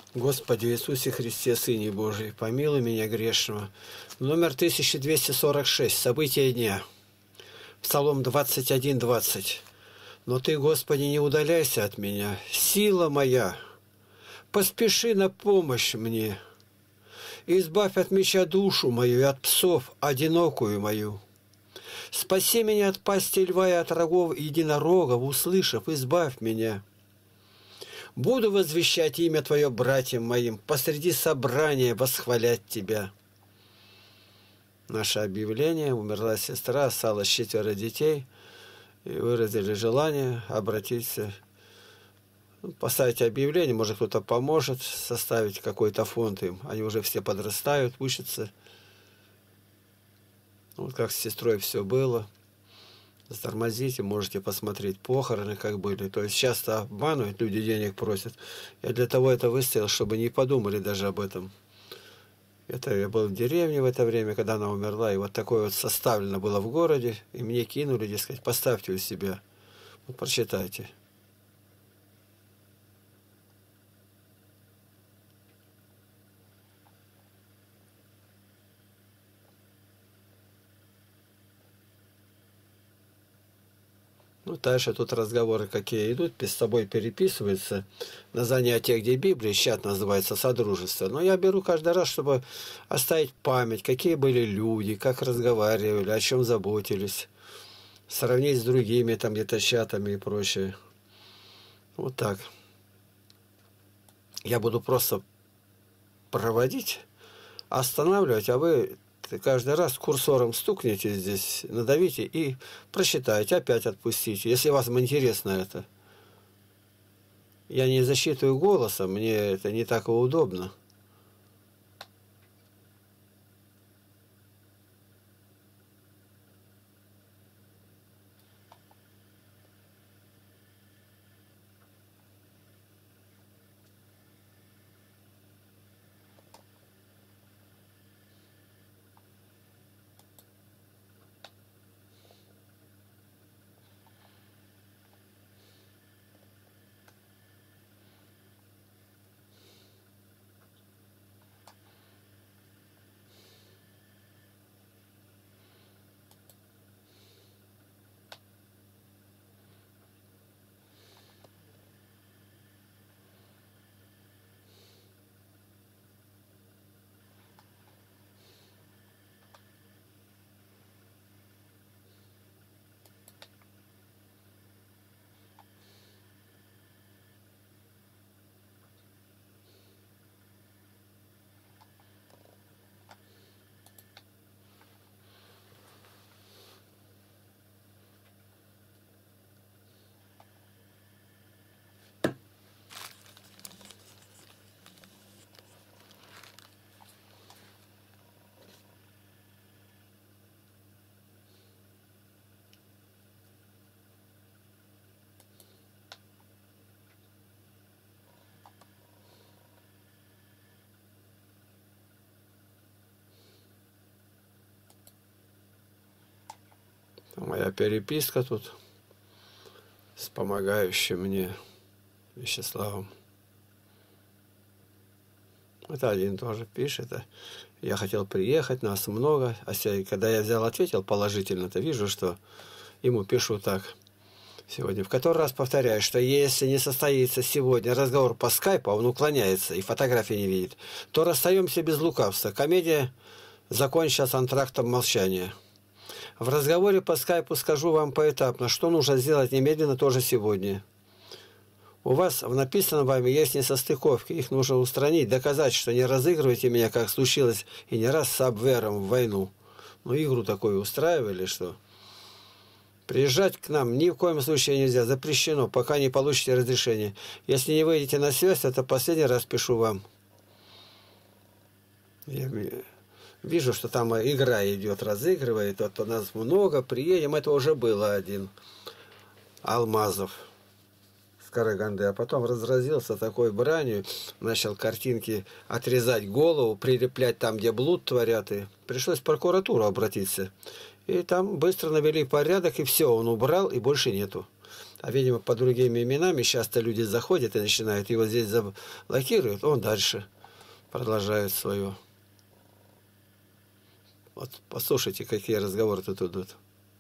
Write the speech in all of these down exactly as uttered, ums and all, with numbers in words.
Господи Иисусе Христе, Сыне Божий, помилуй меня грешного. Номер тысяча двести сорок шесть. События дня. Псалом двадцать один, двадцать. Но Ты, Господи, не удаляйся от меня, сила моя. Поспеши на помощь мне. Избавь от меча душу мою и от псов одинокую мою. Спаси меня от пасти льва и от рогов единорогов, услышав, избавь меня. Буду возвещать имя Твое братьям моим, посреди собрания восхвалять Тебя. Наше объявление. Умерла сестра, осталось четверо детей. И выразили желание обратиться, поставить объявление. Может, кто-то поможет составить какой-то фонд им. Они уже все подрастают, учатся. Вот как с сестрой все было. Затормозите, можете посмотреть похороны, как были. То есть часто обманывают, люди денег просят. Я для того это выставил, чтобы не подумали даже об этом. Это я был в деревне в это время, когда она умерла, и вот такое вот составлено было в городе, и мне кинули, дескать, поставьте у себя. Вот прочитайте. Ну, дальше тут разговоры какие идут, с собой переписываются на занятиях, где Библия, чат называется «Содружество». Но я беру каждый раз, чтобы оставить память, какие были люди, как разговаривали, о чем заботились, сравнить с другими там где-то чатами и прочее. Вот так. Я буду просто проводить, останавливать, а вы каждый раз курсором стукните здесь, надавите и прочитайте, опять отпустите, если вам интересно это. Я не засчитываю голосом, мне это не так удобно. Моя переписка тут с помогающим мне Вячеславом. Это один тоже пишет. Я хотел приехать, нас много. А когда я взял, ответил положительно, то вижу, что ему пишу так. Сегодня в который раз повторяю, что если не состоится сегодня разговор по скайпу, а он уклоняется и фотографии не видит, то расстаемся без лукавства. Комедия закончилась антрактом молчания. В разговоре по скайпу скажу вам поэтапно, что нужно сделать немедленно тоже сегодня. У вас в написанном вами есть несостыковки, их нужно устранить, доказать, что не разыгрываете меня, как случилось и не раз с Абвером в войну. Ну, игру такую устраивали, что... Приезжать к нам ни в коем случае нельзя, запрещено, пока не получите разрешение. Если не выйдете на связь, это последний раз пишу вам. Я... Вижу, что там игра идет, разыгрывает, вот у нас много, приедем, это уже было один, Алмазов с Караганды, а потом разразился такой бранью, начал картинки отрезать голову, прилеплять там, где блуд творят, и пришлось в прокуратуру обратиться. И там быстро навели порядок, и все, он убрал, и больше нету. А, видимо, по другими именами часто люди заходят и начинают его здесь заблокируют, он дальше продолжает свое. Вот послушайте, какие разговоры тут идут.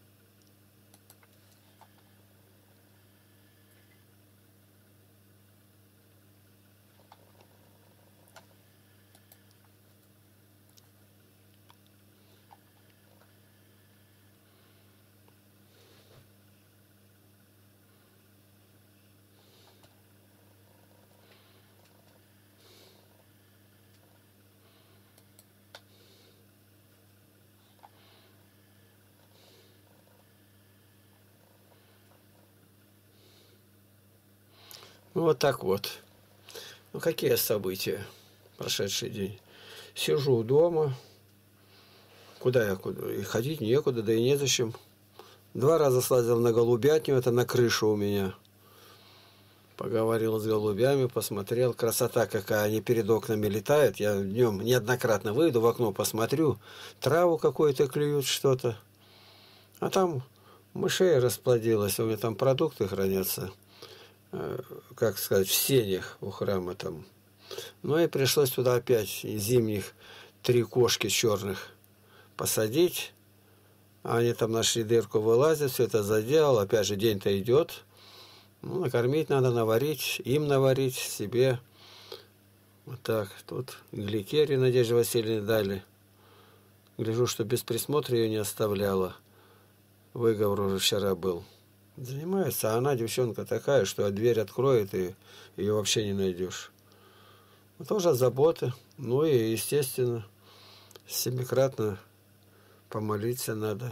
Ну, вот так вот. Ну, какие события прошедший день? Сижу дома. Куда я? Куда? И ходить некуда, да и незачем. Два раза слазил на голубятню, это на крышу у меня. Поговорил с голубями, посмотрел. Красота какая, они перед окнами летают. Я днем неоднократно выйду в окно, посмотрю. Траву какую-то клюют, что-то. А там мышей расплодилось. У меня там продукты хранятся. Как сказать, в сенях у храма там. Ну и пришлось туда опять зимних три кошки черных посадить. Они там нашли дырку, вылазят, все это заделал. Опять же, день-то идет. Ну, накормить надо, наварить, им наварить, себе. Вот так. Тут гликерию Надежде Васильевне дали. Гляжу, что без присмотра ее не оставляла. Выговор уже вчера был. Занимается, а она девчонка такая, что дверь откроет, и ее вообще не найдешь. Ну, тоже забота. Ну и, естественно, семикратно помолиться надо.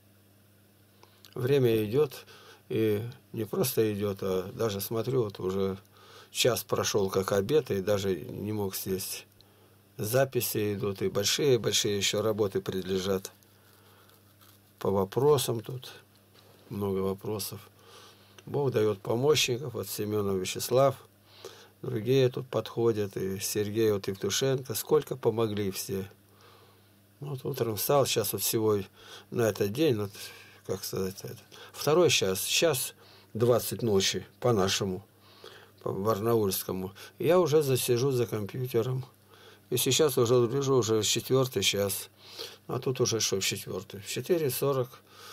Время идет, и не просто идет, а даже смотрю, вот уже час прошел как обед, и даже не мог сесть. Записи идут, и большие-большие еще работы предлежат. По вопросам тут много вопросов. Бог дает помощников, вот Семенов Вячеслав, другие тут подходят, и Сергей вот Евтушенко, сколько помогли все. Вот утром встал, сейчас вот всего на этот день, вот, как сказать, это, второй час, час двадцать ночи по-нашему, по барнаульскому. Я уже засижу за компьютером. И сейчас уже лежу, уже четвертый час. А тут уже что в четвертый? В четыре сорок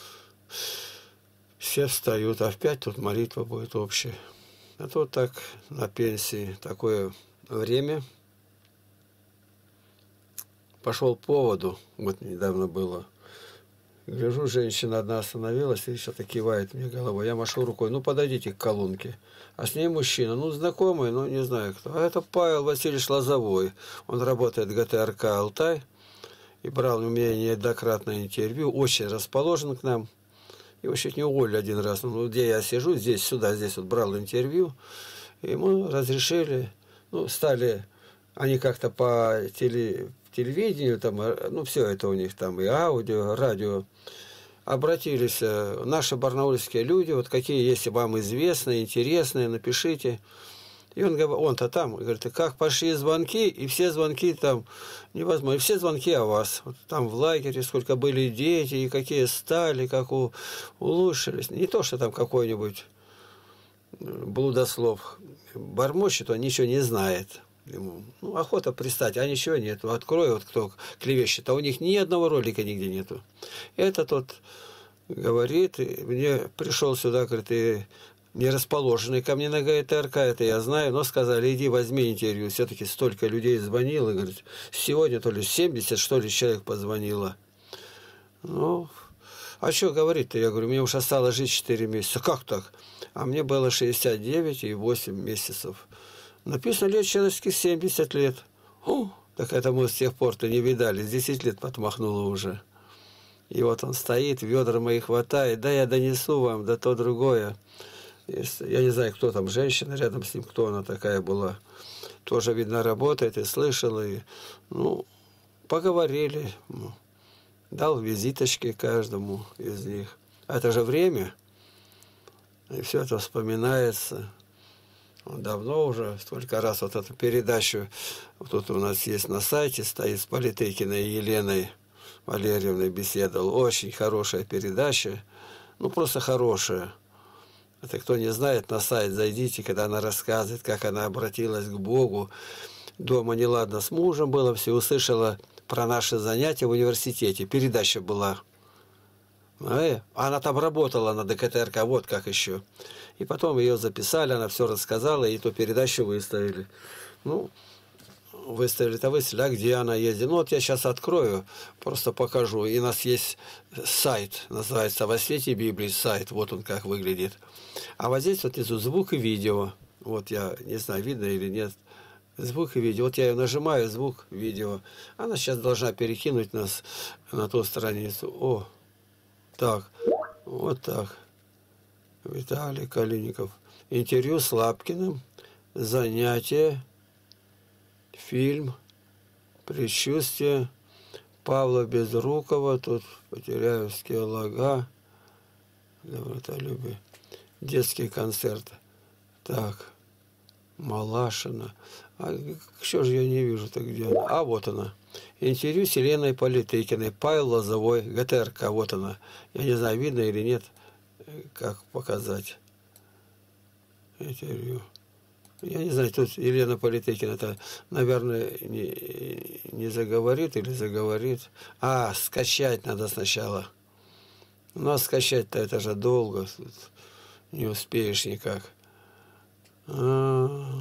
все встают, а в пять тут молитва будет общая. А тут так на пенсии такое время. Пошел по поводу, вот недавно было. Гляжу, женщина одна остановилась и что-то кивает мне головой. Я машу рукой, ну подойдите к колонке. А с ней мужчина, ну знакомый, ну не знаю кто. А это Павел Васильевич Лозовой. Он работает в ГТРК «Алтай». И брал у меня неоднократное интервью. Очень расположен к нам. Его чуть не уволили один раз. Ну, где я сижу, здесь, сюда, здесь вот брал интервью. И ему разрешили, ну, стали, они как-то по теле, телевидению, там, ну, все это у них там, и аудио, радио, обратились наши барнаульские люди, вот какие, если вам известны, интересные, напишите. И он говорит, он-то там, говорит, как пошли звонки, и все звонки там невозможно, и все звонки о вас. Вот там в лагере сколько были дети, и какие стали, как у, улучшились. Не то, что там какой-нибудь блудослов бормочет, он ничего не знает. Ему, ну, охота пристать, а ничего нету. Открой, вот кто клевещет, а у них ни одного ролика нигде нету. Это тот говорит, мне пришел сюда, говорит, и не расположенный ко мне на ГТРК, это я знаю, но сказали, иди возьми интервью. Все-таки столько людей звонило, говорит, сегодня то ли семьдесят, что ли, человек позвонило. Ну, а что говорить-то? Я говорю, мне уж осталось жить четыре месяца. Как так? А мне было шестьдесят девять и восемь месяцев. Написано лет человеческих семьдесят лет. О, так это мы с тех пор-то не видали, десять лет подмахнуло уже. И вот он стоит, ведра мои хватает, да я донесу вам, да то другое. Я не знаю, кто там, женщина рядом с ним, кто она такая была. Тоже, видно, работает, и слышала. И, ну, поговорили. Ну, дал визиточки каждому из них. А это же время. И все это вспоминается. Давно уже, столько раз вот эту передачу, вот тут у нас есть на сайте, стоит с Политыкиной Еленой Валерьевной беседовал. Очень хорошая передача. Ну, просто хорошая. Это кто не знает, на сайт зайдите, когда она рассказывает, как она обратилась к Богу. Дома неладно с мужем было, все услышала про наши занятия в университете. Передача была. А она там работала на ДКТРК, вот как еще. И потом ее записали, она все рассказала, и ту передачу выставили. Ну, выставили-то выставили, а где она ездит? Ну, вот я сейчас открою, просто покажу. И у нас есть сайт, называется «Во свете Библии» сайт. Вот он как выглядит. А вот здесь вот внизу звук и видео. Вот я не знаю, видно или нет. Звук и видео. Вот я ее нажимаю, звук, видео. Она сейчас должна перекинуть нас на ту страницу. О, так, вот так. Виталий Калиников. Интервью с Лапкиным. Занятие. Фильм. Предчувствие. Павла Безрукова. Тут Потеряевские лага. Добротолюбие. Детский концерт. Так. Малашина. А что же я не вижу, так где она? А, вот она. Интервью с Еленой Политыкиной. Павел Лозовой. ГТРК. Вот она. Я не знаю, видно или нет. Как показать. Интервью. Я не знаю, тут Елена Политыкина, это, наверное, не, не заговорит или заговорит. А, скачать надо сначала. Ну, а скачать-то это же долго. Тут не успеешь никак. А-а-а.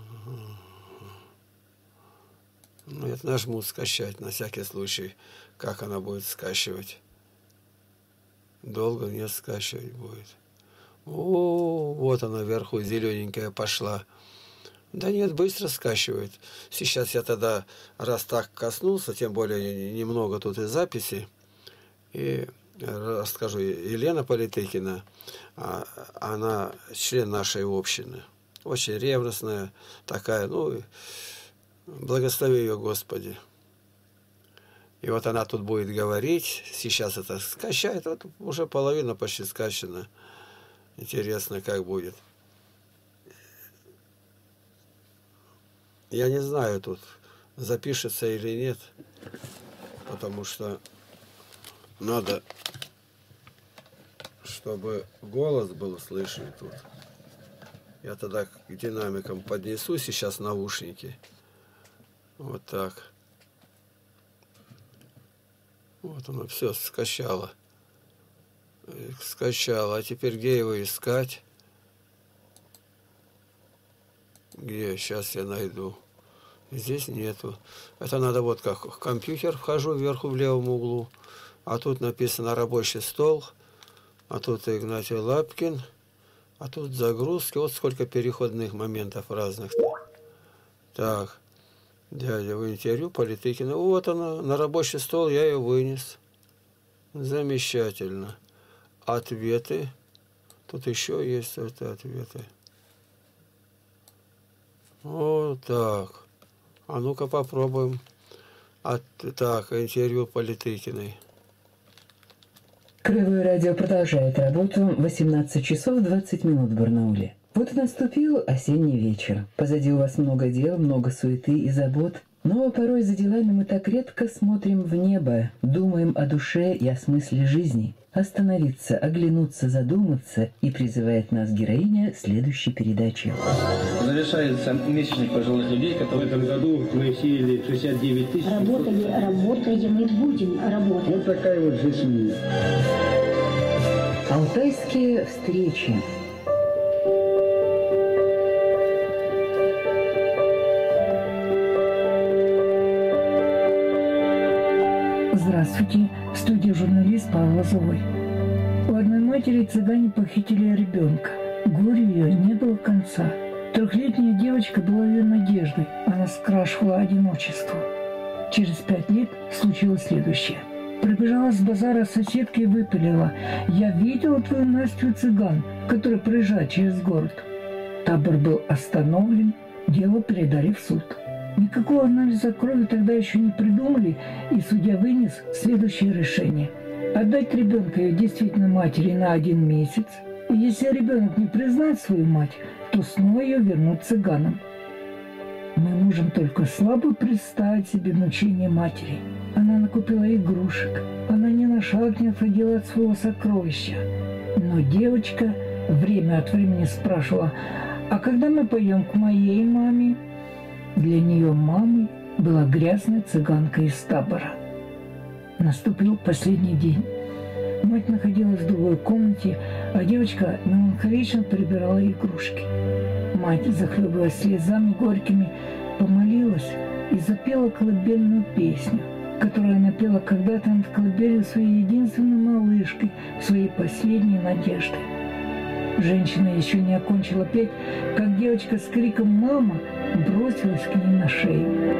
Ну, это нажму скачать, на всякий случай, как она будет скачивать. Долго не скачивать будет. О, вот она вверху, зелененькая пошла. Да нет, быстро скачивает. Сейчас я тогда, раз так коснулся, тем более немного тут и записи, и расскажу. Елена Политыкина, она член нашей общины. Очень ревностная такая, ну, благослови ее, Господи. И вот она тут будет говорить. Сейчас это скачает. Вот уже половина почти скачана. Интересно, как будет. Я не знаю, тут запишется или нет. Потому что надо, чтобы голос был слышен тут. Я тогда к динамикам поднесу сейчас наушники. Вот так. Вот оно все скачало. Скачало. А теперь где его искать? Где? Сейчас я найду. Здесь нету. Это надо вот как в компьютер вхожу вверху в левом углу. А тут написано рабочий стол. А тут Игнатий Лапкин. А тут загрузки. Вот сколько переходных моментов разных. Так. Дядя, в интервью Политыкина. Вот она, на рабочий стол я ее вынес. Замечательно. Ответы. Тут еще есть это ответы. Вот так. А ну-ка попробуем. От, так, интервью Политыкиной. Краевое радио продолжает работу. восемнадцать часов двадцать минут в Барнауле. Вот и наступил осенний вечер. Позади у вас много дел, много суеты и забот. Но порой за делами мы так редко смотрим в небо, думаем о душе и о смысле жизни. Остановиться, оглянуться, задуматься, и призывает нас героиня следующей передачи. Завершается месячник пожилых людей, которые... В этом году мы сеяли шестьдесят девять тысяч. Работали, работаем и будем работать. Вот такая вот жизнь. Алтайские встречи. Здравствуйте, в студии журналист Павел Лозовой. У одной матери цыгане похитили ребенка. Горю ее не было конца. Трехлетняя девочка была ее надеждой. Она скрашивала одиночество. Через пять лет случилось следующее. Прибежала с базара соседка и выпалила: «Я видела твою Настю цыган, который проезжает через город». Табор был остановлен, дело передали в суд. Никакого анализа крови тогда еще не придумали, и судья вынес следующее решение. Отдать ребенка ее действительно матери на один месяц, и если ребенок не признает свою мать, то снова ее вернут цыганам. Мы можем только слабо представить себе мучение матери. Она накупила игрушек, она ни на шаг не отходила от своего сокровища. Но девочка время от времени спрашивала: «А когда мы пойдем к моей маме?» Для нее мамой была грязная цыганка из табора. Наступил последний день. Мать находилась в другой комнате, а девочка меланхолично прибирала игрушки. Мать, захлебываясь слезами горькими, помолилась и запела колыбельную песню, которую она пела когда-то над колыбелью своей единственной малышкой, своей последней надеждой. Женщина еще не окончила петь, как девочка с криком «Мама!» бросилась к ней на шею.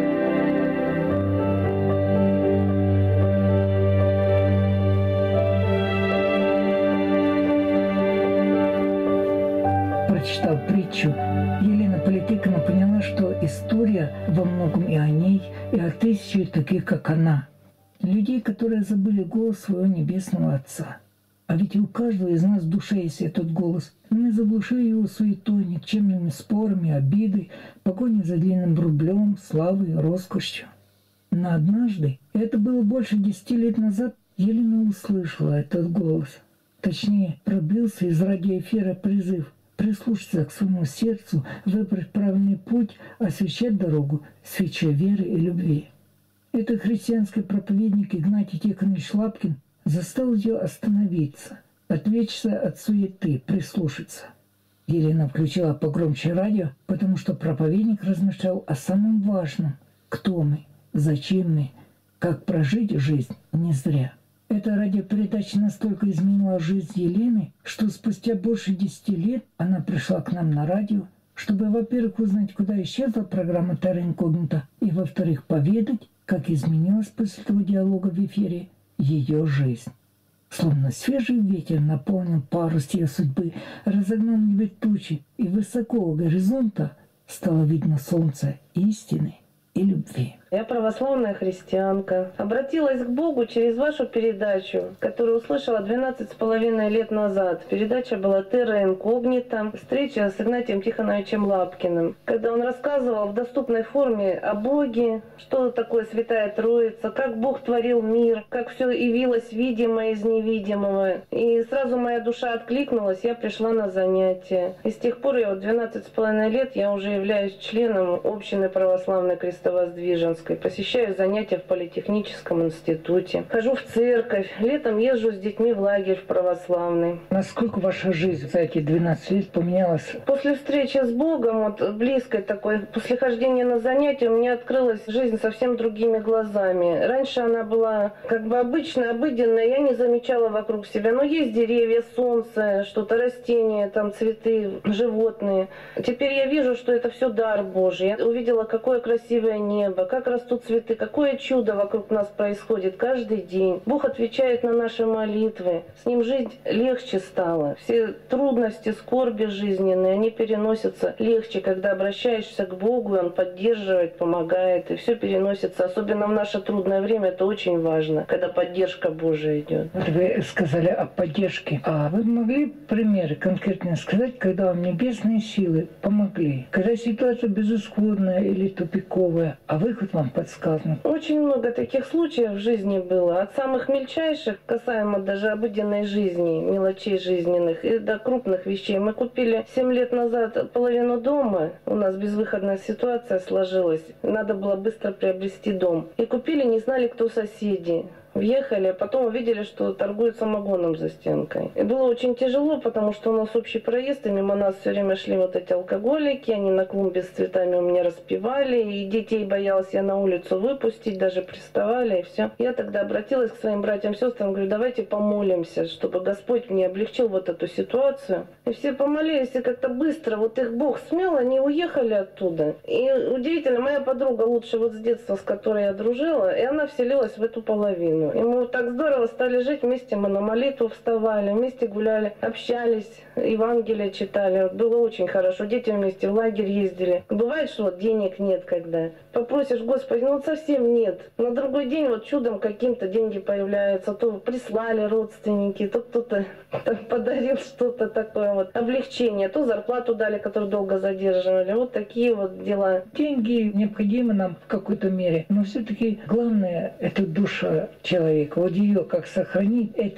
Прочитав притчу, Елена Политыкина поняла, что история во многом и о ней, и о тысяче таких, как она. Людей, которые забыли голос своего Небесного Отца. А ведь у каждого из нас в душе есть этот голос. Мы заглушили его суетой, никчемными спорами, обидой, погоней за длинным рублем, славой, роскошью. Но однажды, это было больше десяти лет назад, Елена услышала этот голос. Точнее, пробился из радиоэфира призыв прислушаться к своему сердцу, выбрать правильный путь, освещать дорогу свечой веры и любви. Это христианский проповедник Игнатий Тихонович Лапкин заставил ее остановиться, отвлечься от суеты, прислушаться. Елена включила погромче радио, потому что проповедник размышлял о самом важном: кто мы, зачем мы, как прожить жизнь не зря. Эта радиопередача настолько изменила жизнь Елены, что спустя больше десяти лет она пришла к нам на радио, чтобы, во-первых, узнать, куда исчезла программа «Терра Инкогнита», и, во-вторых, поведать, как изменилась после того диалога в эфире ее жизнь. Словно свежий ветер наполнил парус ее судьбы, разогнал небо тучи, и высоко у горизонта стало видно солнце истины и любви. Я православная христианка. Обратилась к Богу через вашу передачу, которую услышала двенадцать с половиной лет назад. Передача была «Терра Инкогнита», встреча с Игнатием Тихоновичем Лапкиным, когда он рассказывал в доступной форме о Боге, что такое Святая Троица, как Бог творил мир, как все явилось видимое из невидимого. И сразу моя душа откликнулась, я пришла на занятия. И с тех пор, я вот двенадцать с половиной лет, я уже являюсь членом общины православной крестовоздвиженской. Посещаю занятия в политехническом институте. Хожу в церковь. Летом езжу с детьми в лагерь в православный. Насколько ваша жизнь за эти двенадцать лет поменялась? После встречи с Богом, вот близкой такой, после хождения на занятия, у меня открылась жизнь совсем другими глазами. Раньше она была как бы обычная, обыденная, я не замечала вокруг себя. Но есть деревья, солнце, что-то, растения, там цветы, животные. Теперь я вижу, что это все дар Божий. Я увидела, какое красивое небо, как растут цветы, какое чудо вокруг нас происходит каждый день. Бог отвечает на наши молитвы. С Ним жить легче стало. Все трудности, скорби жизненные, они переносятся легче, когда обращаешься к Богу, и Он поддерживает, помогает, и все переносится. Особенно в наше трудное время это очень важно, когда поддержка Божия идет. Вы сказали о поддержке. А вы могли примеры конкретно сказать, когда вам небесные силы помогли? Когда ситуация безысходная или тупиковая, а выход вам подсказан? Очень много таких случаев в жизни было. От самых мельчайших, касаемо даже обыденной жизни, мелочей жизненных, и до крупных вещей. Мы купили семь лет назад половину дома. У нас безвыходная ситуация сложилась. Надо было быстро приобрести дом. И купили, не знали, кто соседи. Въехали, а потом увидели, что торгуют самогоном за стенкой. И было очень тяжело, потому что у нас общий проезд, и мимо нас все время шли вот эти алкоголики, они на клумбе с цветами у меня распевали, и детей боялась я на улицу выпустить, даже приставали, и все. Я тогда обратилась к своим братьям, сестрам, говорю, давайте помолимся, чтобы Господь мне облегчил вот эту ситуацию. И все помолились, и как-то быстро, вот их Бог смел, они уехали оттуда. И удивительно, моя подруга лучше вот с детства, с которой я дружила, и она вселилась в эту половину. И мы вот так здорово стали жить вместе, мы на молитву вставали, вместе гуляли, общались, Евангелие читали. Вот было очень хорошо. Дети вместе в лагерь ездили. Бывает, что вот денег нет когда. Попросишь, Господи, ну вот совсем нет. На другой день вот чудом каким-то деньги появляются. То прислали родственники, то кто-то подарил что-то такое вот. Облегчение. То зарплату дали, которую долго задерживали. Вот такие вот дела. Деньги необходимы нам в какой-то мере. Но все-таки главное — это душа человека. Вот ее как сохранить, это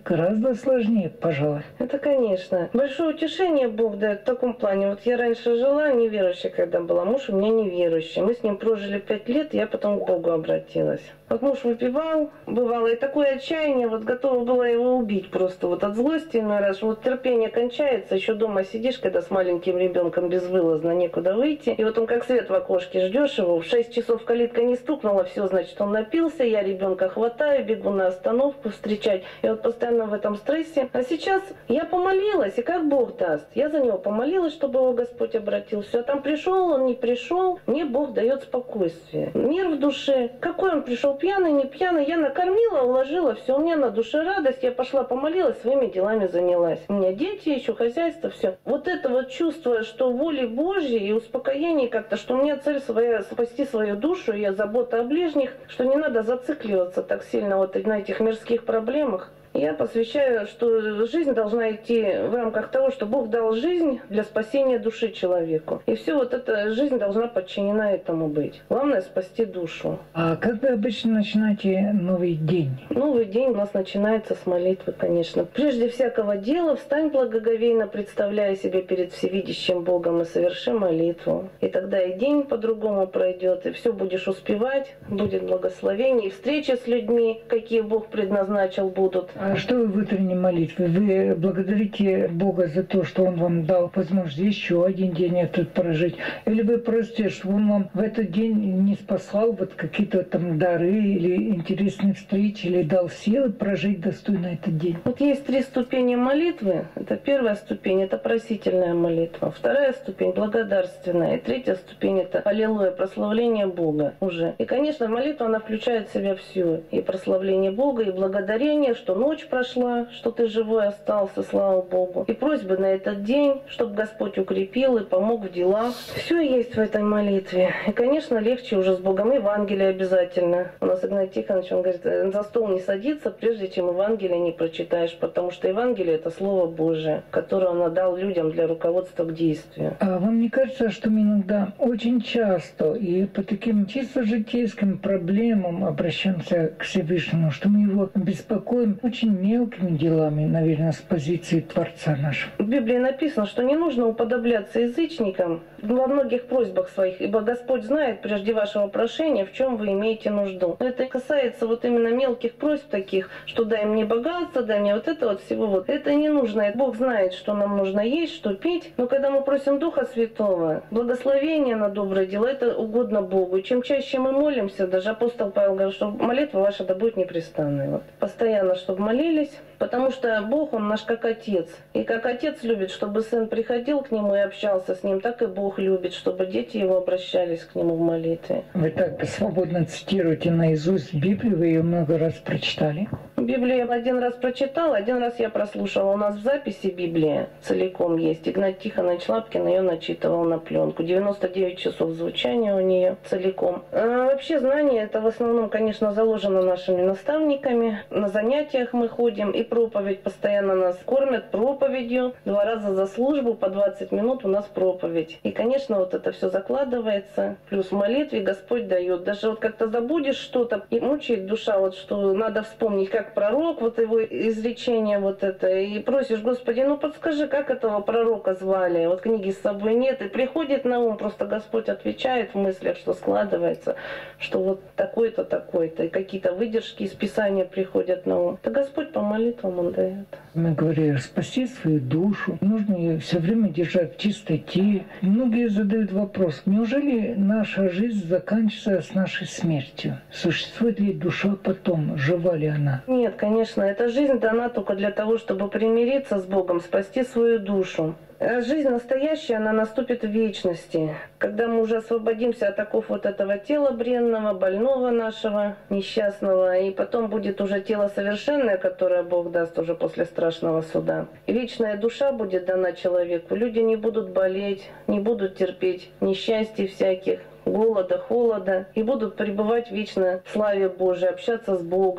гораздо сложнее, пожалуй. Это, конечно. Большое утешение Бог дает в таком плане. Вот я раньше жила неверующей, когда была. Муж у меня неверующий. Мы с ним прожили пять лет, я потом к Богу обратилась. Вот муж выпивал, бывало, и такое отчаяние, вот готова была его убить просто вот от злости иной раз. Вот терпение кончается, еще дома сидишь, когда с маленьким ребенком безвылазно, некуда выйти. И вот он как свет в окошке, ждешь его, в шесть часов калитка не стукнула, все, значит, он напился, я ребенка хватаю, бегу на остановку встречать. И вот постоянно в этом стрессе. А сейчас я помолилась, и как Бог даст. Я за него помолилась, чтобы его Господь обратил. Все, а там пришел, он не пришел, мне Бог дает спокойствие. Мир в душе. Какой он пришел? Пьяный, не пьяный, я накормила, уложила, все, у меня на душе радость, я пошла помолилась, своими делами занялась. У меня дети, еще хозяйство, все. Вот это вот чувство, что воли Божьей и успокоение как-то, что у меня цель своя спасти свою душу, и забота о ближних, что не надо зацикливаться так сильно вот на этих мирских проблемах. Я посвящаю, что жизнь должна идти в рамках того, что Бог дал жизнь для спасения души человеку. И все вот эта жизнь должна подчинена этому быть. Главное — спасти душу. А как вы обычно начинаете новый день? Новый день у нас начинается с молитвы, конечно. Прежде всякого дела встань благоговейно, представляя себя перед всевидящим Богом, и соверши молитву. И тогда и день по-другому пройдет, и все будешь успевать, будет благословение, и встречи с людьми, какие Бог предназначил, будут. А что вы в утренней молитве? Вы благодарите Бога за то, что Он вам дал возможность еще один день этот прожить? Или вы просите, чтобы Он вам в этот день не спасал вот какие-то там дары или интересные встречи, или дал силы прожить достойно этот день? Вот есть три ступени молитвы. Это первая ступень — это просительная молитва. Вторая ступень — благодарственная. И третья ступень — это аллилуйя, прославление Бога уже. И, конечно, молитва, она включает в себя всю. И прославление Бога, и благодарение, что ночь прошла, что ты живой остался, слава Богу. И просьбы на этот день, чтобы Господь укрепил и помог в делах. Все есть в этой молитве. И, конечно, легче уже с Богом. Евангелие обязательно. У нас Игнатий Тихонович, он говорит, за стол не садиться, прежде чем Евангелие не прочитаешь, потому что Евангелие — это Слово Божие, которое Он отдал людям для руководства к действию. А вам не кажется, что мы иногда очень часто и по таким чисто житейским проблемам обращаемся к Всевышнему, что мы Его беспокоим очень мелкими делами, наверное, с позиции Творца нашего? В Библии написано, что не нужно уподобляться язычникам во многих просьбах своих, ибо Господь знает прежде вашего прошения, в чем вы имеете нужду. Но это касается вот именно мелких просьб таких, что дай мне богатство, дай мне вот это вот всего вот. Это не нужно. Бог знает, что нам нужно есть, что пить. Но когда мы просим Духа Святого, благословение на доброе дело, это угодно Богу. И чем чаще мы молимся, даже апостол Павел говорит, что молитва ваша да будет непрестанной. Вот. Постоянно, чтобы молились, потому что Бог, Он наш как Отец. И как Отец любит, чтобы Сын приходил к Нему и общался с Ним, так и Бог любит, чтобы дети Его обращались к Нему в молитве. Вы так свободно цитируете наизусть Библию, вы ее много раз прочитали? Библию я один раз прочитала, один раз я прослушала. У нас в записи Библия целиком есть. Игнатий Тихонович Лапкин ее начитывал на пленку. девяносто девять часов звучания у нее целиком. А вообще знание это в основном, конечно, заложено нашими наставниками. На занятиях мы ходим, и проповедь постоянно нас кормят проповедью. Два раза за службу по двадцать минут у нас проповедь. И, конечно, вот это все закладывается. Плюс в молитве Господь дает. Даже вот как-то забудешь что-то, и мучает душа, вот что надо вспомнить, как пророк, вот его изречение вот это. И просишь, Господи, ну подскажи, как этого пророка звали? Вот книги с собой нет. И приходит на ум, просто Господь отвечает в мыслях, что складывается, что вот такой-то, такой-то. И какие-то выдержки из Писания приходят на ум. Да Господь по молитвам Он дает. Мы говорили, спасти свою душу. Нужно ее все время держать в чистоте. Многие задают вопрос, неужели наша жизнь заканчивается с нашей смертью? Существует ли душа потом? Жива ли она? Нет, конечно, эта жизнь дана только для того, чтобы примириться с Богом, спасти свою душу. А жизнь настоящая, она наступит в вечности, когда мы уже освободимся от оков вот этого тела бренного, больного нашего, несчастного, и потом будет уже тело совершенное, которое Бог даст уже после страшного суда. И вечная душа будет дана человеку. Люди не будут болеть, не будут терпеть несчастья всяких, голода, холода, и будут пребывать вечно в славе Божией, общаться с Богом.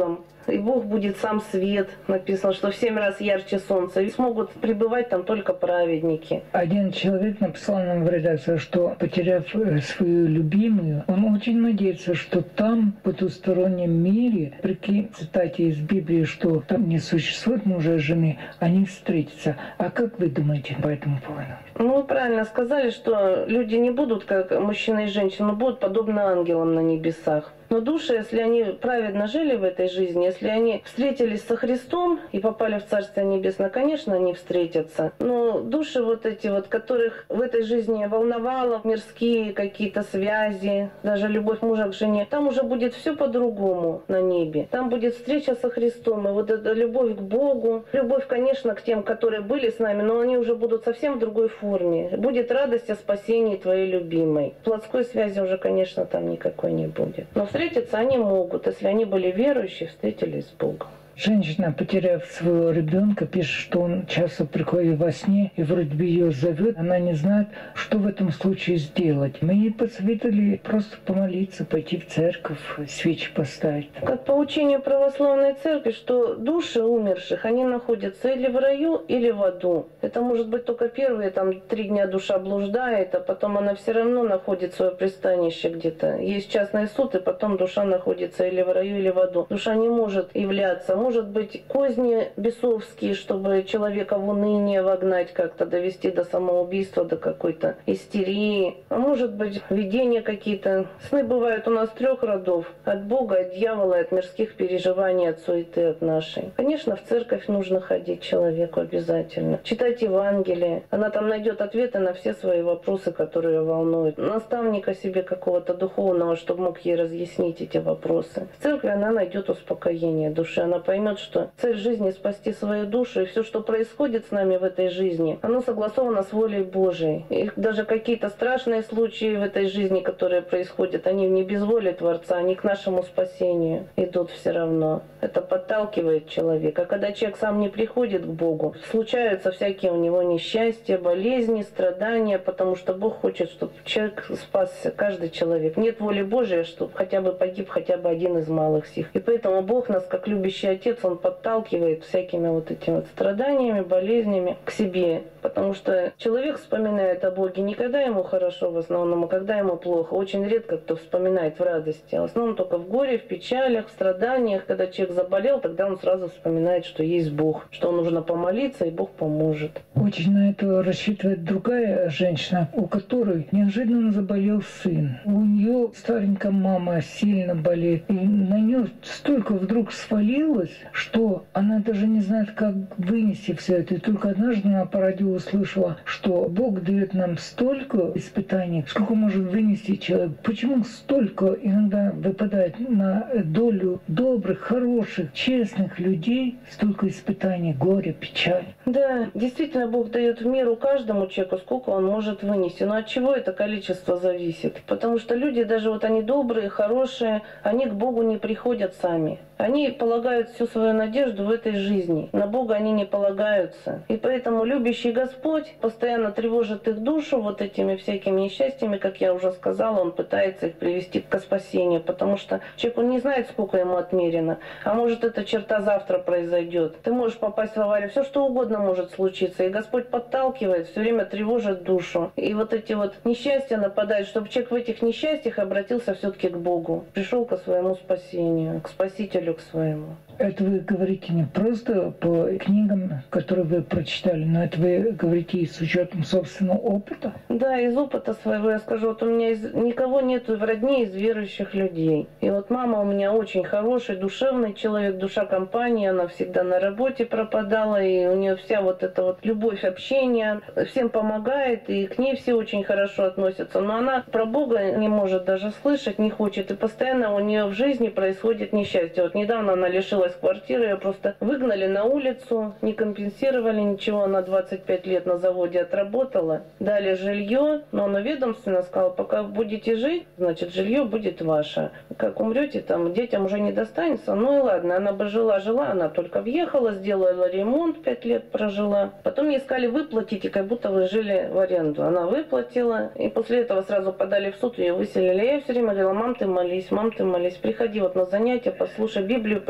и Бог будет сам свет. Написано, что в семь раз ярче солнца. И смогут пребывать там только праведники. Один человек написал нам в редакцию, что, потеряв свою любимую, он очень надеется, что там, в потустороннем мире, при цитате из Библии, что там не существует мужа и жены, они встретятся. А как вы думаете по этому поводу? Ну, вы правильно сказали, что люди не будут, как мужчина и женщина, но будут подобны ангелам на небесах. Но души, если они праведно жили в этой жизни, если они встретились со Христом и попали в Царствие Небесное, конечно, они встретятся. Но души вот эти вот, которых в этой жизни волновало, мирские какие-то связи, даже любовь мужа к жене, там уже будет все по-другому на небе. Там будет встреча со Христом, и вот эта любовь к Богу, любовь, конечно, к тем, которые были с нами, но они уже будут совсем в другой форме. Будет радость о спасении твоей любимой. Плотской связи уже, конечно, там никакой не будет. Но встретиться они могут, если они были верующие, встретились с Богом. Женщина, потеряв своего ребенка, пишет, что он часто приходит во сне и вроде бы ее зовет. Она не знает, что в этом случае сделать. Мы ей посоветовали просто помолиться, пойти в церковь, свечи поставить. Как по учению православной церкви, что души умерших, они находятся или в раю, или в аду. Это может быть только первые там три дня душа блуждает, а потом она все равно находит свое пристанище где-то. Есть частный суд, и потом душа находится или в раю, или в аду. Душа не может являться. Может быть, козни бесовские, чтобы человека в уныние вогнать, как-то довести до самоубийства, до какой-то истерии. А может быть, видения какие-то. Сны бывают у нас трех родов. От Бога, от дьявола, от мирских переживаний, от суеты, от нашей. Конечно, в церковь нужно ходить человеку обязательно. Читать Евангелие. Она там найдет ответы на все свои вопросы, которые ее волнуют. Наставника себе какого-то духовного, чтобы мог ей разъяснить эти вопросы. В церкви она найдет успокоение души. Она поймет, что цель жизни — спасти свою душу, и все, что происходит с нами в этой жизни, оно согласовано с волей Божией. И даже какие-то страшные случаи в этой жизни, которые происходят, они не без воли Творца, они к нашему спасению идут все равно. Это подталкивает человека. А когда человек сам не приходит к Богу, случаются всякие у него несчастья, болезни, страдания, потому что Бог хочет, чтобы человек спасся, каждый человек. Нет воли Божией, чтобы хотя бы погиб хотя бы один из малых сих. И поэтому Бог нас, как любящий Отец, Он подталкивает всякими вот этими вот страданиями, болезнями к себе. Потому что человек вспоминает о Боге не когда ему хорошо в основном, а когда ему плохо. Очень редко кто вспоминает в радости. А в основном только в горе, в печалях, в страданиях. Когда человек заболел, тогда он сразу вспоминает, что есть Бог, что нужно помолиться, и Бог поможет. Очень на это рассчитывает другая женщина, у которой неожиданно заболел сын. У нее старенькая мама сильно болеет. И на нее столько вдруг свалилось, что она даже не знает, как вынести все это. И только однажды она по радио услышала, что Бог дает нам столько испытаний, сколько может вынести человек. Почему столько иногда выпадает на долю добрых, хороших, честных людей, столько испытаний, горя, печаль? Да, действительно, Бог дает в меру каждому человеку, сколько он может вынести. Но от чего это количество зависит? Потому что люди, даже вот они добрые, хорошие, они к Богу не приходят сами. Они полагают всю свою надежду в этой жизни. На Бога они не полагаются. И поэтому любящий Господь постоянно тревожит их душу вот этими всякими несчастьями, как я уже сказала, Он пытается их привести к спасению, потому что человек, он не знает, сколько ему отмерено. А может, эта черта завтра произойдет. Ты можешь попасть в аварию, все что угодно может случиться. И Господь подталкивает, все время тревожит душу. И вот эти вот несчастья нападают, чтобы человек в этих несчастьях обратился все-таки к Богу. Пришел к своему спасению, к Спасителю, к своему. Это вы говорите не просто по книгам, которые вы прочитали, но это вы говорите и с учетом собственного опыта? Да, из опыта своего я скажу. Вот у меня из... никого нету в родне из верующих людей. И вот мама у меня очень хороший, душевный человек, душа компании. Она всегда на работе пропадала, и у нее вся вот эта вот любовь, общение, всем помогает, и к ней все очень хорошо относятся. Но она про Бога не может даже слышать, не хочет, и постоянно у нее в жизни происходит несчастье. Вот недавно она лишилась квартиры, ее просто выгнали на улицу, не компенсировали ничего, она двадцать пять лет на заводе отработала, дали жилье, но она ведомственно сказала, пока будете жить, значит жилье будет ваше. Как умрете, там детям уже не достанется, ну и ладно, она бы жила-жила, она только въехала, сделала ремонт, пять лет прожила, потом ей сказали выплатить, и как будто вы жили в аренду. Она выплатила, и после этого сразу подали в суд, ее выселили. Я все время говорила, мам, ты молись, мам, ты молись, приходи вот на занятия, послушай, Библию почитай.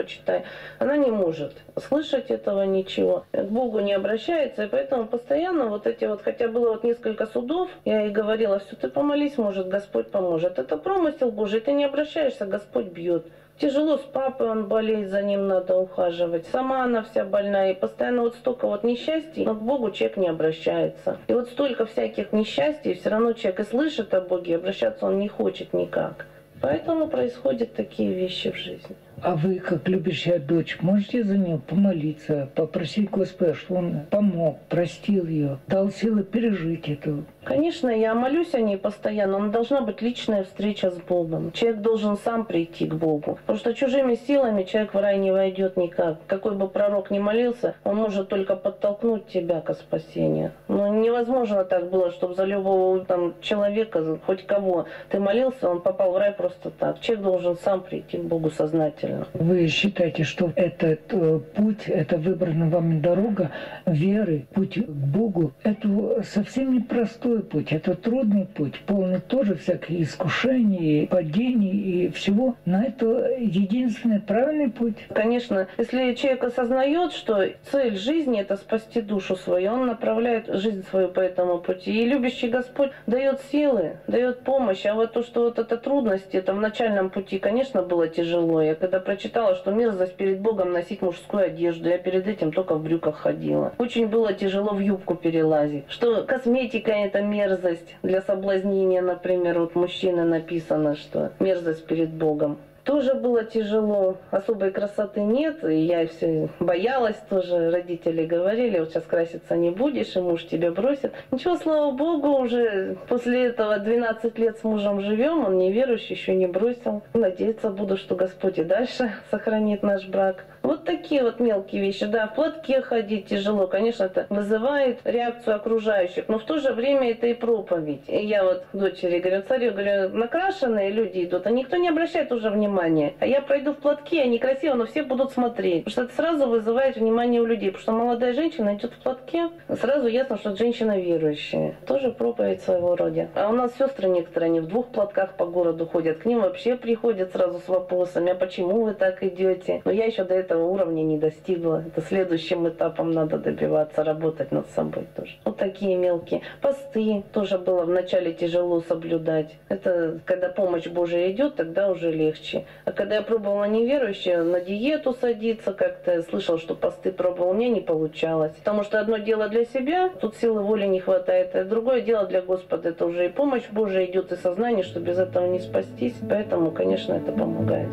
она не может слышать этого ничего, к Богу не обращается, и поэтому постоянно вот эти вот, хотя было вот несколько судов, я ей говорила, все, ты помолись, может, Господь поможет. Это промысел Божий, ты не обращаешься, Господь бьет. Тяжело с папой, он болеет, за ним надо ухаживать. Сама она вся больная, и постоянно вот столько вот несчастий, но к Богу человек не обращается. И вот столько всяких несчастий, все равно человек и слышит о Боге, обращаться он не хочет никак. Поэтому происходят такие вещи в жизни. А вы, как любящая дочь, можете за нее помолиться, попросить Господа, чтобы Он помог, простил ее, дал силы пережить это? Конечно, я молюсь о ней постоянно, но должна быть личная встреча с Богом. Человек должен сам прийти к Богу. Потому что чужими силами человек в рай не войдет никак. Какой бы пророк ни молился, он может только подтолкнуть тебя к спасению. Но невозможно так было, чтобы за любого там, человека, хоть кого ты молился, он попал в рай просто так. Человек должен сам прийти к Богу сознательно. Вы считаете, что этот э, путь, это выбранная вами дорога веры, путь к Богу, это совсем непростой путь, это трудный путь, полный тоже всяких искушений, падений и всего, но это единственный правильный путь? Конечно, если человек осознает, что цель жизни – это спасти душу свою, он направляет жизнь свою по этому пути. И любящий Господь дает силы, дает помощь. А вот то, что вот это трудности, это в начальном пути, конечно, было тяжело. Я когда прочитала, что мерзость перед Богом носить мужскую одежду, я перед этим только в брюках ходила. Очень было тяжело в юбку перелазить. Что косметика – это мерзость для соблазнения, например, вот мужчины написано, что мерзость перед Богом. Тоже было тяжело, особой красоты нет, и я все боялась тоже, родители говорили, вот сейчас краситься не будешь, и муж тебя бросит. Ничего, слава Богу, уже после этого двенадцать лет с мужем живем, он неверующий, еще не бросил. Надеяться буду, что Господь и дальше сохранит наш брак. Вот такие вот мелкие вещи. Да, в платке ходить тяжело, конечно, это вызывает реакцию окружающих, но в то же время это и проповедь. И я вот дочери говорю, царю, говорю, накрашенные люди идут, а никто не обращает уже внимания. А я пройду в платке, они красиво, но все будут смотреть. Потому что это сразу вызывает внимание у людей. Потому что молодая женщина идет в платке, сразу ясно, что это женщина верующая. Тоже проповедь своего рода. А у нас сестры некоторые, они в двух платках по городу ходят. К ним вообще приходят сразу с вопросами, а почему вы так идете? Но я еще до этого уровня не достигла. Это следующим этапом надо добиваться, работать над собой тоже. Вот такие мелкие. Посты тоже было вначале тяжело соблюдать. Это когда помощь Божия идет, тогда уже легче. А когда я пробовала неверующая, на диету садиться как-то, я слышала, что посты пробовала, у меня не получалось. Потому что одно дело для себя, тут силы воли не хватает, а другое дело для Господа. Это уже и помощь Божия идет, и сознание, что без этого не спастись. Поэтому, конечно, это помогает.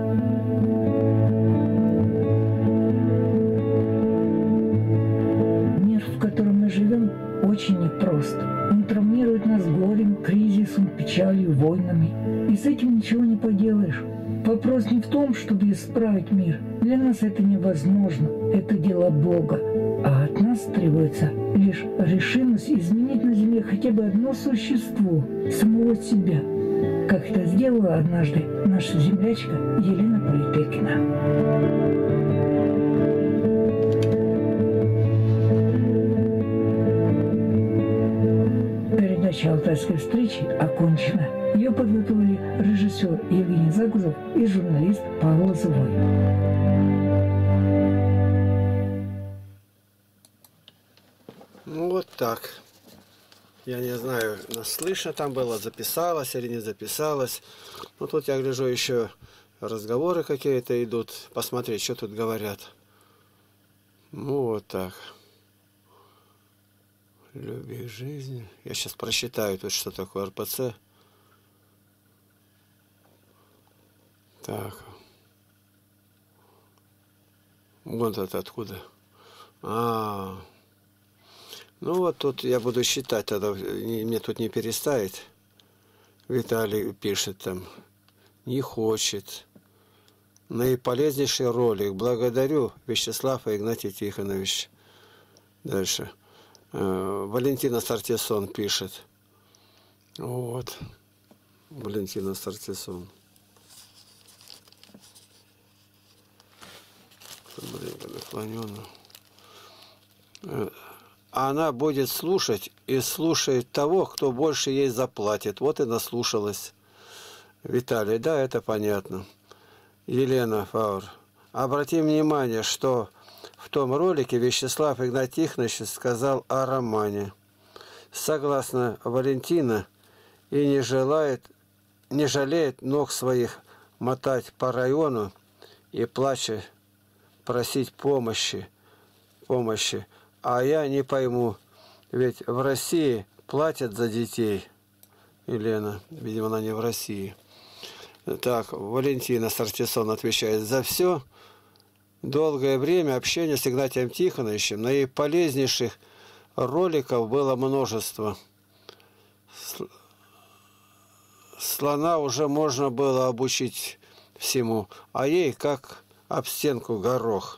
Мир, в котором мы живем, очень непрост. Он травмирует нас горем, кризисом, печалью, войнами. И с этим ничего не поделаешь. Вопрос не в том, чтобы исправить мир. Для нас это невозможно. Это дело Бога. А от нас требуется лишь решимость изменить на земле хотя бы одно существо, самого себя. Как это сделала однажды наша землячка Елена Политыкина. Передача «Алтайской встречи» окончена. Ее подготовили режиссер Евгений Загузов и журналист Павел Зубой. Ну вот так. Я не знаю, слышно там было, записалось или не записалось. Ну тут я гляжу, еще разговоры какие-то идут. Посмотреть, что тут говорят. Ну вот так. Люби жизнь. Я сейчас прочитаю тут, что такое эр пэ цэ. Так. Вот это откуда. А, ну вот тут я буду считать, тогда мне тут не переставить. Виталий пишет там. Не хочет. Наиполезнейший ролик. Благодарю, Вячеслав и Игнатий Тихонович. Дальше. Валентина Сартисон пишет. Вот. Валентина Сартисон. Она будет слушать и слушает того, кто больше ей заплатит. Вот и наслушалась. Виталий, да, это понятно. Елена Фаур. Обратим внимание, что в том ролике Вячеслав Игнатьевич сказал о романе. Согласно Валентина, и не желает, не жалеет ног своих мотать по району и плача просить помощи, помощи. А я не пойму, ведь в России платят за детей. Елена, видимо, она не в России. Так, Валентина Сартисон отвечает: за все долгое время общения с Игнатием Тихоновичем наиполезнейших роликов было множество. Слона уже можно было обучить всему, а ей как об стенку горох.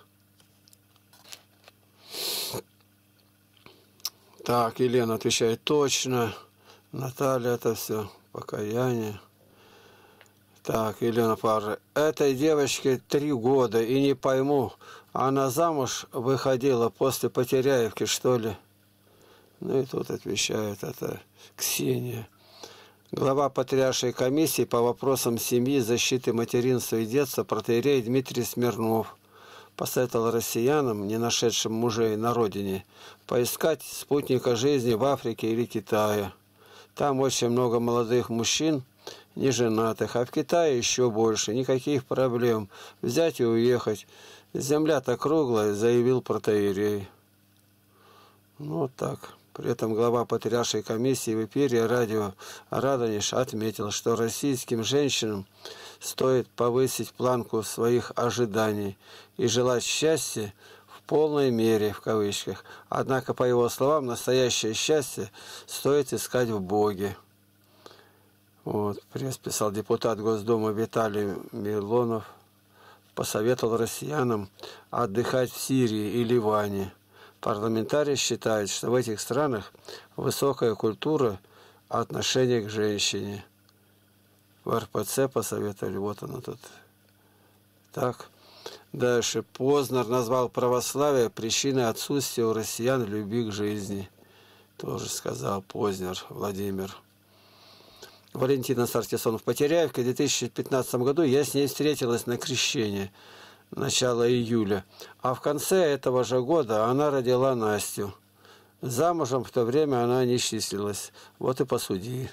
Так, Елена отвечает: точно. Наталья, это все покаяние. Так, Елена Павловна: этой девочке три года, и не пойму, она замуж выходила после Потеряевки, что ли? Ну и тут отвечает это Ксения. Глава Патриаршей комиссии по вопросам семьи, защиты материнства и детства протоиерей Дмитрий Смирнов посоветовал россиянам, не нашедшим мужей на родине, поискать спутника жизни в Африке или Китае. Там очень много молодых мужчин, неженатых, а в Китае еще больше, никаких проблем. Взять и уехать. Земля-то круглая, заявил протоиерей. Ну вот так. При этом глава Патриаршей комиссии в эфире радио Радонеж отметил, что российским женщинам стоит повысить планку своих ожиданий и желать счастья в полной мере, в кавычках. Однако, по его словам, настоящее счастье стоит искать в Боге. Вот, пресс писал депутат Госдумы Виталий Милонов, посоветовал россиянам отдыхать в Сирии и Ливане. Парламентарий считает, что в этих странах высокая культура отношения к женщине. В эр пэ цэ посоветовали, вот оно тут. Так, дальше. Познер назвал православие причиной отсутствия у россиян любви к жизни. Тоже сказал Познер Владимир. Валентина Сартисон: в Потеряевке в две тысячи пятнадцатом году я с ней встретилась на крещение. Начало июля. А в конце этого же года она родила Настю. Замужем в то время она не числилась. Вот и посуди.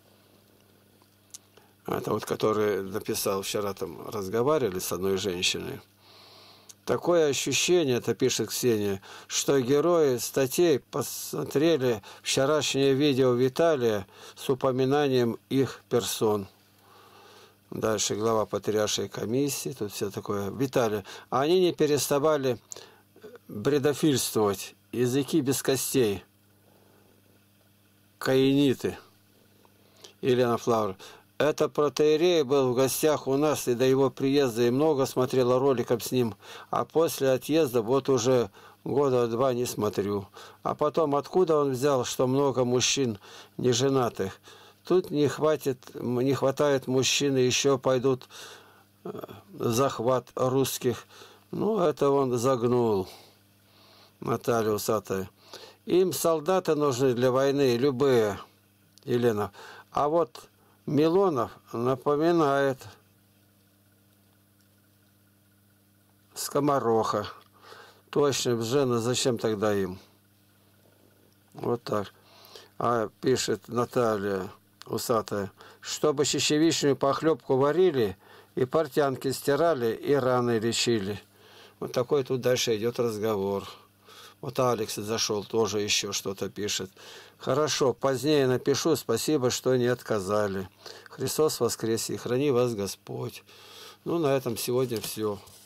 Это вот, который написал, вчера там разговаривали с одной женщиной. Такое ощущение, это пишет Ксения, что герои статей посмотрели вчерашнее видео Виталия с упоминанием их персон. Дальше глава Патриаршей комиссии, тут все такое. Виталий: они не переставали бредофильствовать, языки без костей, каиниты. Елена Флауэр: это протоиерей был в гостях у нас и до его приезда, и много смотрела роликов с ним, а после отъезда вот уже года два не смотрю. А потом, откуда он взял, что много мужчин неженатых? Тут не хватит, не хватает мужчин, и еще пойдут захват русских. Ну, это он загнул. Наталья Усатая: им солдаты нужны для войны, любые. Елена: а вот Милонов напоминает скомороха. Точно, Жена, зачем тогда им? Вот так. А пишет Наталья Усатая: чтобы чечевичную похлебку варили, и портянки стирали, и раны лечили. Вот такой тут дальше идет разговор. Вот Алекс зашел, тоже еще что-то пишет. Хорошо, позднее напишу, спасибо, что не отказали. Христос воскресе, и храни вас Господь. Ну, на этом сегодня все.